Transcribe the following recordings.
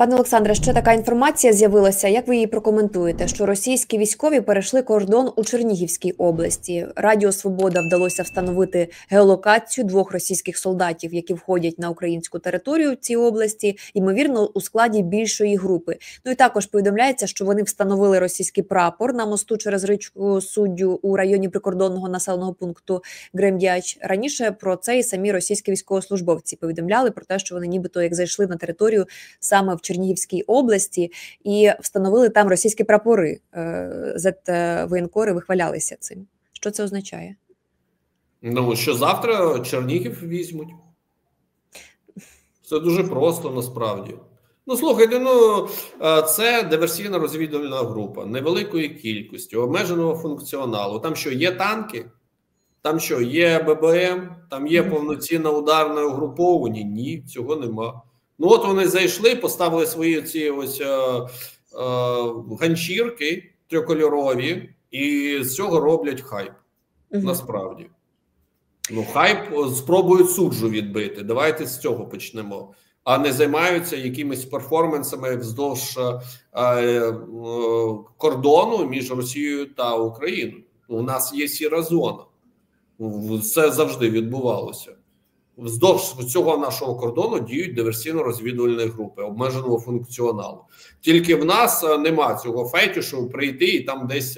Пане Олександре, ще така інформація з'явилася. Як ви її прокоментуєте? Що російські військові перейшли кордон у Чернігівській області. Радіо Свобода вдалося встановити геолокацію 2 російських солдатів, які входять на українську територію в цій області, ймовірно, у складі більшої групи. Ну і також повідомляється, що вони встановили російський прапор на мосту через річку Суддю у районі прикордонного населеного пункту Грем'яч. Раніше про це і самі російські військовослужбовці повідомляли про те, що вони нібито як зайшли на територію саме в Чернігівській області і встановили там російські прапори. Воєнкори вихвалялися цим. Що це означає? Ну, що завтра Чернігів візьмуть. Це дуже просто, насправді. Ну, слухайте, це диверсійно-розвідувальна група невеликої кількості, обмеженого функціоналу. Там що, є танки? Там що, є ББМ? Там є повноцінне ударне угруповання? Ні, цього нема. Ну, от вони зайшли, поставили свої ці ось ганчірки трикольорові, і з цього роблять хайп. Насправді. Ну, хайп спробують суджу відбити. Давайте з цього почнемо. А не займаються якимись перформансами вздовж кордону між Росією та Україною. У нас є сіра зона. Це завжди відбувалося. Вздовж цього нашого кордону діють диверсійно-розвідувальні групи обмеженого функціоналу. Тільки в нас нема цього фетішу прийти і там десь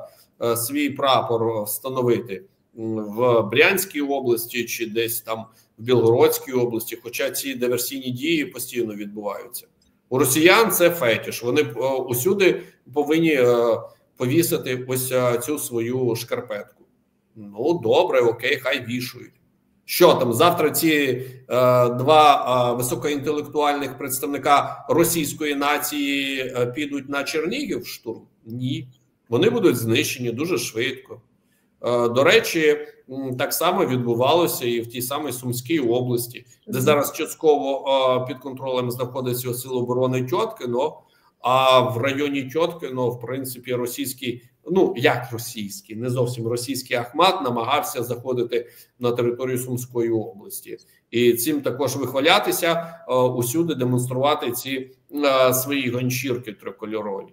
свій прапор встановити в Брянській області чи десь там в Білгородській області, хоча ці диверсійні дії постійно відбуваються. У росіян це фетіш. Вони усюди повинні повісити ось цю свою шкарпетку. Ну, добре, окей, хай вішають. Що там, завтра ці два високоінтелектуальних представника російської нації підуть на Чернігів в штурм? Ні. Вони будуть знищені дуже швидко. До речі, так само відбувалося і в тій самій Сумській області, де зараз частково під контролем знаходиться Сил оборони Тьоткино, а в районі Тьоткино, в принципі, російський, ну, як російський, не зовсім російський Ахмат намагався заходити на територію Сумської області. І цим також вихвалятися, усюди демонструвати ці свої ганчірки трикольорові.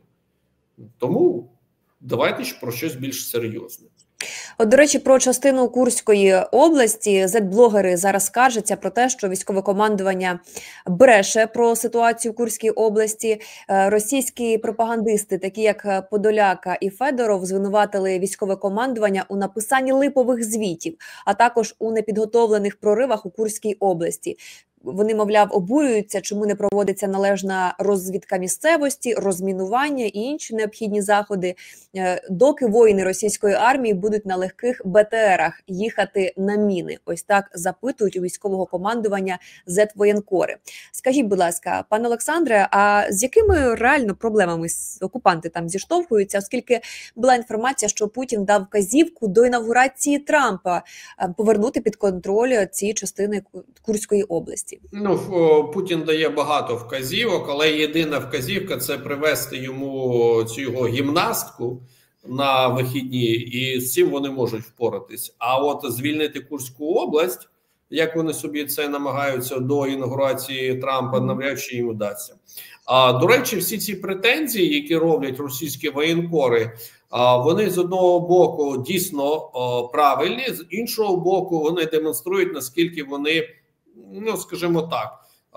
Тому давайте ж про щось більш серйозне. От, до речі, про частину Курської області зет-блогери зараз скаржаться про те, що військове командування бреше про ситуацію в Курській області. Російські пропагандисти, такі як Подоляка і Федоров, звинуватили військове командування у написанні липових звітів, а також у непідготовлених проривах у Курській області. Вони, мовляв, обурюються, чому не проводиться належна розвідка місцевості, розмінування і інші необхідні заходи, доки воїни російської армії будуть на легких БТРах їхати на міни. Ось так запитують у військового командування зет-воєнкори. Скажіть, будь ласка, пане Олександре, а з якими реально проблемами окупанти там зіштовхуються, оскільки була інформація, що Путін дав вказівку до інавгурації Трампа повернути під контроль ці частини Курської області? Ну, Путін дає багато вказівок, але єдина вказівка – це привести йому цю його гімнастку на вихідні, і з цим вони можуть впоратись. А от звільнити Курську область, як вони собі це намагаються до інаугурації Трампа, навряд чи їм вдасться. До речі, всі ці претензії, які роблять російські воєнкори, вони з одного боку дійсно правильні, з іншого боку вони демонструють, наскільки вони, ну, скажімо так,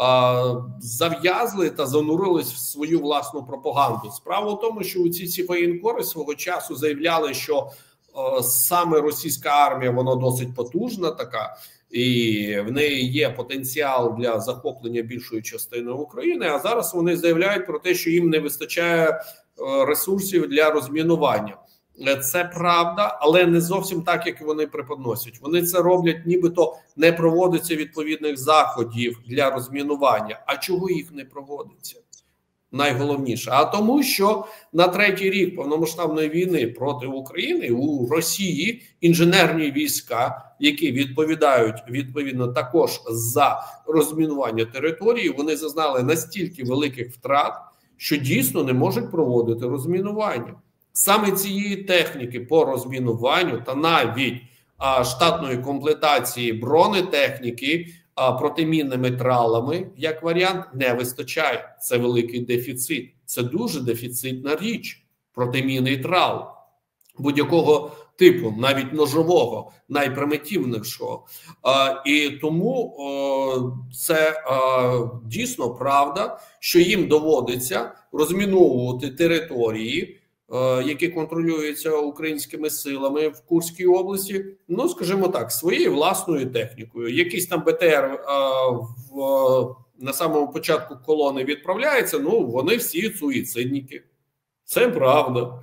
зав'язли та занурились в свою власну пропаганду. Справа в тому, що ці воєнкори свого часу заявляли, що саме російська армія, вона досить потужна така, і в неї є потенціал для захоплення більшої частини України, а зараз вони заявляють про те, що їм не вистачає ресурсів для розмінування. Це правда, але не зовсім так, як вони преподносять. Вони це роблять, нібито не проводиться відповідних заходів для розмінування. А чого їх не проводиться? Найголовніше. А тому, що на 3-й рік повномасштабної війни проти України у Росії інженерні війська, які відповідають відповідно також за розмінування території, вони зазнали настільки великих втрат, що дійсно не можуть проводити розмінування. Саме цієї техніки по розмінуванню та навіть штатної комплектації бронетехніки протимінними тралами, як варіант, не вистачає. Це великий дефіцит. Це дуже дефіцитна річ. Протимінний трал будь-якого типу, навіть ножового, найпримітивнішого. І тому це дійсно правда, що їм доводиться розміновувати території, які контролюються українськими силами в Курській області, ну, скажімо так, своєю власною технікою. Якийсь там БТР на самому початку колони відправляється, ну, вони всі суїцидники. Це правда.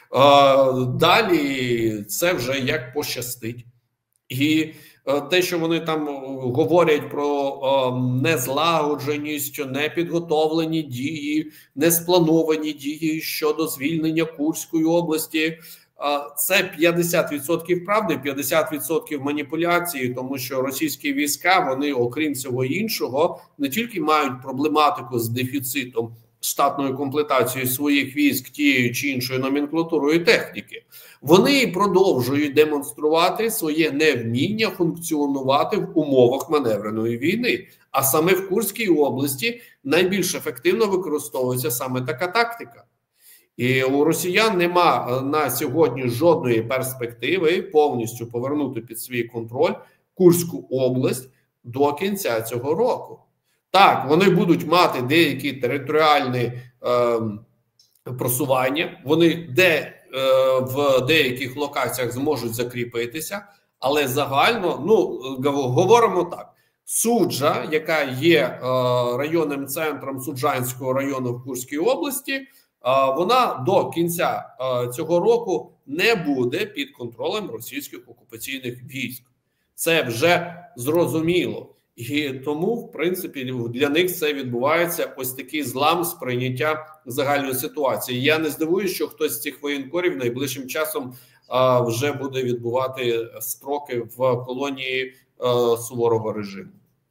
Далі це вже як пощастить. І те, що вони там говорять про незлагодженість, непідготовлені дії, несплановані дії щодо звільнення Курської області, це 50% правди, 50% маніпуляції, тому що російські війська, вони, окрім всього іншого, не тільки мають проблематику з дефіцитом штатною комплектацією своїх військ тією чи іншою номенклатурою техніки, вони продовжують демонструвати своє невміння функціонувати в умовах маневреної війни. А саме в Курській області найбільш ефективно використовується саме така тактика. І у росіян нема на сьогодні жодної перспективи повністю повернути під свій контроль Курську область до кінця цього року. Так, вони будуть мати деякі територіальні просування, вони в деяких локаціях зможуть закріпитися, але загально, ну, говоримо так, Суджа, яка є районним центром Суджанського району в Курській області, вона до кінця цього року не буде під контролем російських окупаційних військ. Це вже зрозуміло. І тому, в принципі, для них це відбувається ось такий злам сприйняття загальної ситуації. Я не здивуюся, що хтось з цих воєнкорів найближчим часом вже буде відбувати строки в колонії суворого режиму.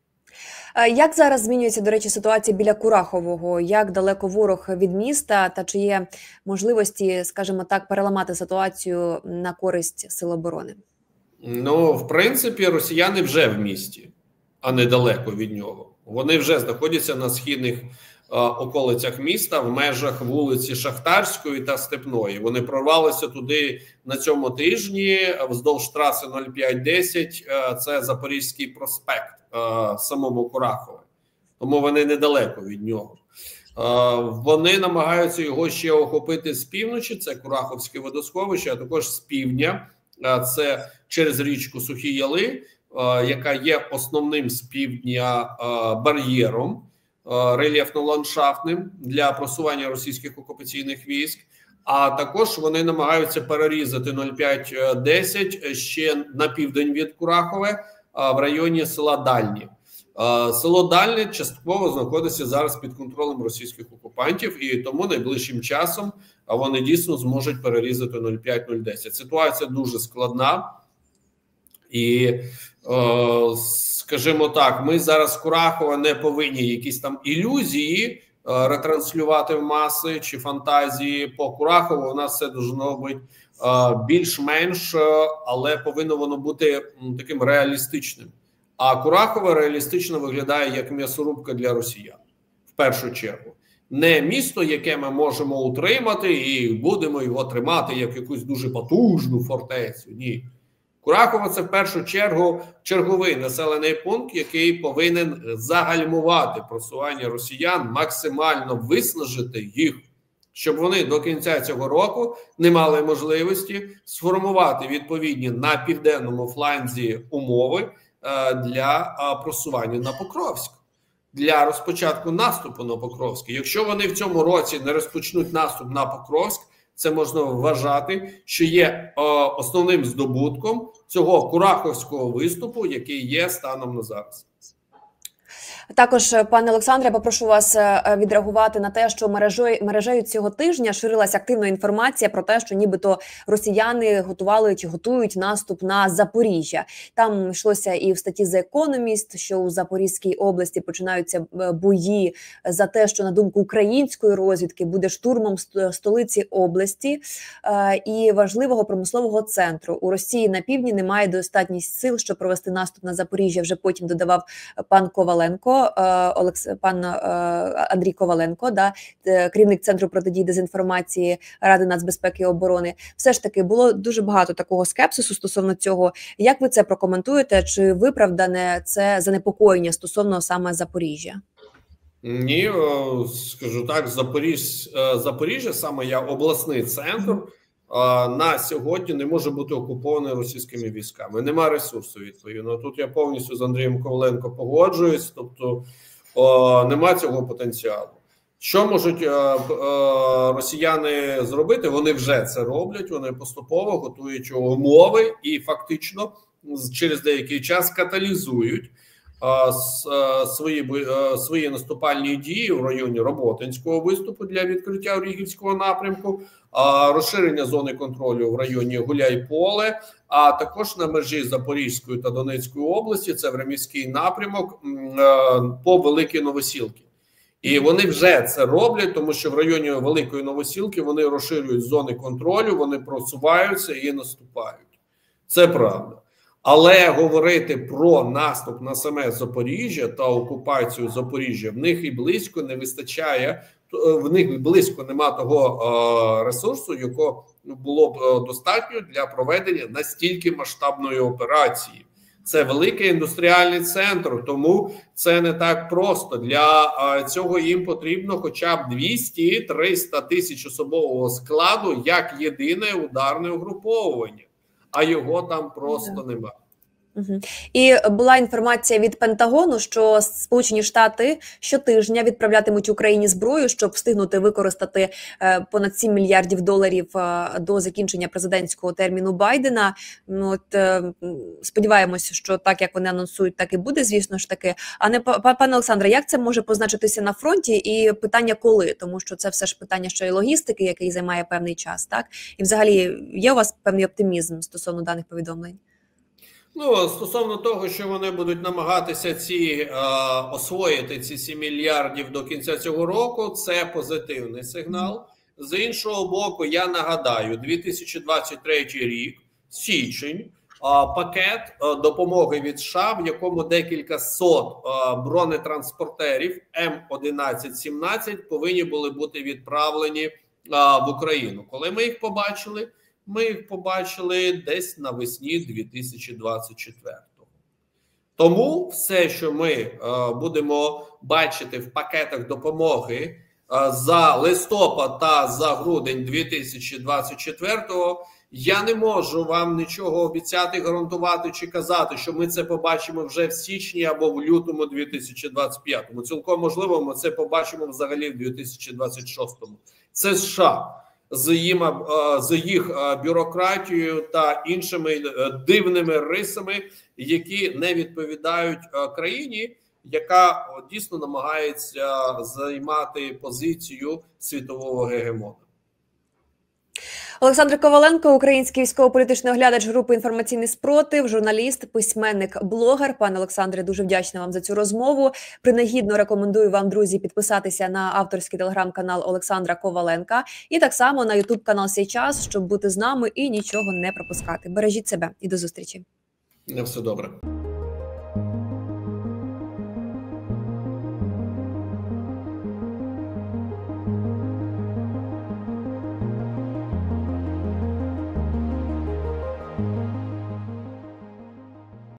Як зараз змінюється, до речі, ситуація біля Курахового? Як далеко ворог від міста? Та чи є можливості, скажімо так, переламати ситуацію на користь Сил оборони? Ну, в принципі, росіяни вже в місті, а не далеко від нього. Вони вже знаходяться на східних околицях міста, в межах вулиці Шахтарської та Степної. Вони прорвалися туди на цьому тижні, вздовж траси 0510, це Запорізький проспект, самому Курахове. Тому вони недалеко від нього. Вони намагаються його ще охопити з півночі, це Кураховське водосховище, а також з півдня, це через річку Сухі Яли, яка є основним з півдня бар'єром рельєфно-ландшафтним для просування російських окупаційних військ, а також вони намагаються перерізати 0510 ще на південь від Курахове в районі села Дальнє. Село Дальнє частково знаходиться зараз під контролем російських окупантів, і тому найближчим часом вони дійсно зможуть перерізати 05-010. Ситуація дуже складна. І, скажімо так, ми зараз Курахова не повинні якісь там ілюзії ретранслювати в маси чи фантазії по Курахову. У нас все должно бути більш-менш, але повинно воно бути таким реалістичним. А Курахове реалістично виглядає як м'ясорубка для росіян, в першу чергу. Не місто, яке ми можемо утримати і будемо його тримати як якусь дуже потужну фортецю, ні. Курахово – це в першу чергу черговий населений пункт, який повинен загальмувати просування росіян, максимально виснажити їх, щоб вони до кінця цього року не мали можливості сформувати відповідні на південному фланзі умови для просування на Покровськ, для розпочатку наступу на Покровськ. Якщо вони в цьому році не розпочнуть наступ на Покровськ, це можна вважати, що є основним здобутком цього кураховського виступу, який є станом на зараз. Також, пане Олександре, попрошу вас відреагувати на те, що мережею цього тижня ширилася активна інформація про те, що нібито росіяни готували чи готують наступ на Запоріжжя. Там йшлося і в статті The Economist, що у Запорізькій області починаються бої за те, що, на думку української розвідки, буде штурмом столиці області і важливого промислового центру. У Росії на півдні немає достатньо сил, щоб провести наступ на Запоріжжя. Вже потім додавав пан Коваленко. Пан Андрій Коваленко, керівник Центру протидії дезінформації Ради нацбезпеки і оборони. Все ж таки було дуже багато такого скепсису стосовно цього. Як ви це прокоментуєте? Чи виправдане це занепокоєння стосовно саме Запоріжжя? Ні, скажу так, Запоріжжя, саме я обласний центр, на сьогодні не може бути окупований російськими військами. Нема ресурсу, відповідно. Тут я повністю з Андрієм Коваленко погоджуюсь, тобто нема цього потенціалу. Що можуть росіяни зробити? Вони вже це роблять, вони поступово готують умови і фактично через деякий час каталізують свої наступальні дії в районі Роботинського виступу для відкриття Оріхівського напрямку, розширення зони контролю в районі Гуляйполе, а також на межі Запорізької та Донецької області, це Времівський напрямок по Великій Новосілки. І вони вже це роблять, тому що в районі Великої Новосілки вони розширюють зони контролю, вони просуваються і наступають. Це правда. Але говорити про наступ на саме Запоріжжя та окупацію Запоріжжя в них і близько не вистачає, в них близько нема того ресурсу, якого було б достатньо для проведення настільки масштабної операції. Це великий індустріальний центр, тому це не так просто. Для цього їм потрібно хоча б 200-300 тисяч особового складу як єдине ударне угруповування, а його там просто немає. І була інформація від Пентагону, що Сполучені Штати щотижня відправлятимуть Україні зброю, щоб встигнути використати понад 7 мільярдів доларів до закінчення президентського терміну Байдена. Сподіваємося, що так, як вони анонсують, так і буде, звісно ж таки. А не пане Олександре, як це може позначитися на фронті? І питання коли? Тому що це все ж питання ще й логістики, який займає певний час, так? І взагалі є у вас певний оптимізм стосовно даних повідомлень? Стосовно того, що вони будуть намагатися освоїти ці 7 мільярдів до кінця цього року, це позитивний сигнал. З іншого боку, я нагадаю, 2023 рік, січень, пакет допомоги від США, в якому декілька сот бронетранспортерів М11-17 повинні були бути відправлені в Україну. Коли ми їх побачили? Ми їх побачили десь навесні 2024-го. Тому все, що ми будемо бачити в пакетах допомоги за листопад та за грудень 2024-го, я не можу вам нічого обіцяти, гарантувати чи казати, що ми це побачимо вже в січні або в лютому 2025-му. Цілком можливо, ми це побачимо взагалі в 2026-му. Це США. З їх бюрократією та іншими дивними рисами, які не відповідають країні, яка дійсно намагається займати позицію світового гегемона. Олександр Коваленко, український військово-політичний оглядач групи «Інформаційний спротив», журналіст, письменник, блогер. Пане Олександре, дуже вдячна вам за цю розмову. Принагідно рекомендую вам, друзі, підписатися на авторський телеграм-канал Олександра Коваленка і так само на ютуб-канал «Сей час», щоб бути з нами і нічого не пропускати. Бережіть себе і до зустрічі. Все добре.